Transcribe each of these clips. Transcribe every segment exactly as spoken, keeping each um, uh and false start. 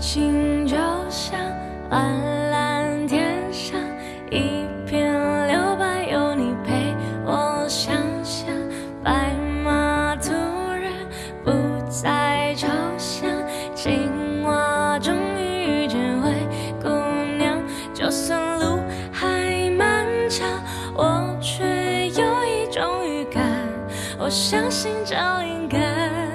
情就像蓝蓝天上一片留白，有你陪我想象，白马突然不再抽象，青蛙终于遇见灰姑娘。就算路还漫长，我却有一种预感，我相信找灵感。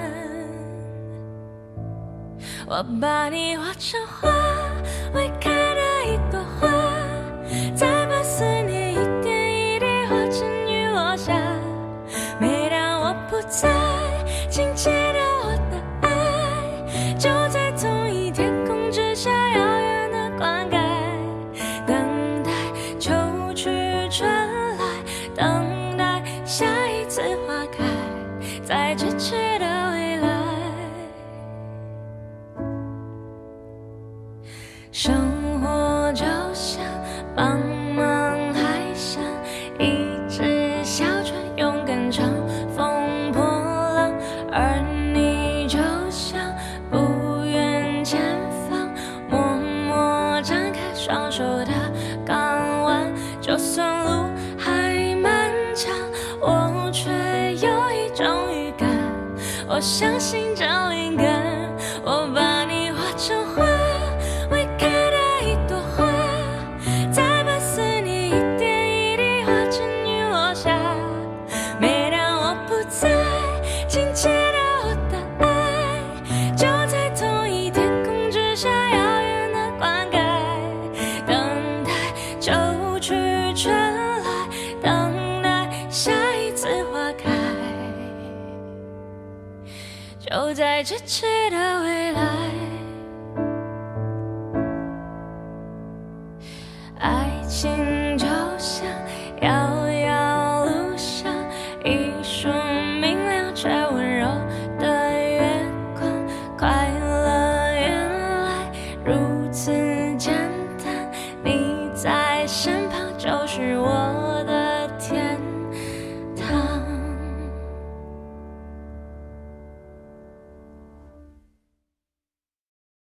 我把你画成花，会开的一朵花，再把思念一点一滴化成雨落下。每当我不在，请记得我的爱，就在同一天空之下，遥远的灌溉，等待秋去春来，等待下一次花开，在咫尺的未来。生活就像茫茫海上一只小船，勇敢乘风破浪，而你就像不远前方默默张开双手的港湾。就算路还漫长，我却有一种预感，我相信找灵感。我把你画成花，会开的一朵花，再把思念一点一滴化成雨落下。每当我不在，请记得我的爱，就在同一天空之下，遥远的灌溉，等待秋去春来，等待下一次花开，就在咫尺的未来。